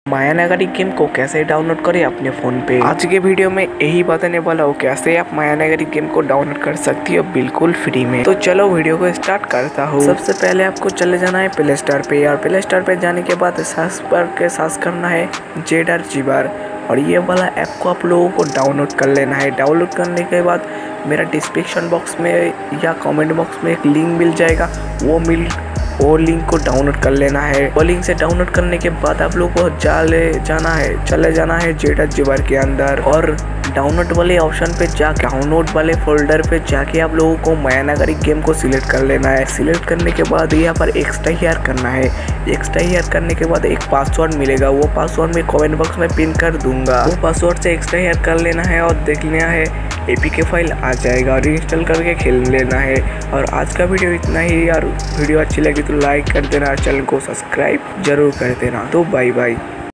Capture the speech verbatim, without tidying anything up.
माया नगरी गेम को कैसे डाउनलोड करें अपने फ़ोन पे। आज के वीडियो में यही बताने वाला हूँ कैसे आप माया नगरी गेम को डाउनलोड कर सकती हो बिल्कुल फ्री में। तो चलो वीडियो को स्टार्ट करता हूँ। सबसे पहले आपको चले जाना है प्ले स्टोर पे और प्ले स्टोर पे जाने के बाद सर्च पर के सर्च करना है जेडर जीबार और ये वाला ऐप को आप लोगों को डाउनलोड कर लेना है। डाउनलोड करने के बाद मेरा डिस्क्रिप्शन बॉक्स में या कमेंट बॉक्स में एक लिंक मिल जाएगा, वो मिल वो लिंक को डाउनलोड कर लेना है। वो लिंक से डाउनलोड करने के बाद आप लोग को चले जाना है चले जाना है जेडर जीबार के अंदर और डाउनलोड वाले ऑप्शन पे जा डाउनलोड वाले फोल्डर पे जाके आप लोगों को माया नगरी गेम को सिलेक्ट कर लेना है। सिलेक्ट करने के बाद यहाँ पर एक्स्ट्रा ईयर करना है। एक्स्ट्रा ईयर करने के बाद एक पासवर्ड मिलेगा, वो पासवर्ड मैं कमेंट बॉक्स में पिन कर दूंगा। वो पासवर्ड से एक्स्ट्रा ईयर कर लेना है और देख लेना है एपीके फाइल आ जाएगा और इंस्टॉल करके खेल लेना है। और आज का वीडियो इतना ही यार। वीडियो अच्छी लगी तो लाइक कर देना, चैनल को सब्सक्राइब जरूर कर देना। तो बाय बाय।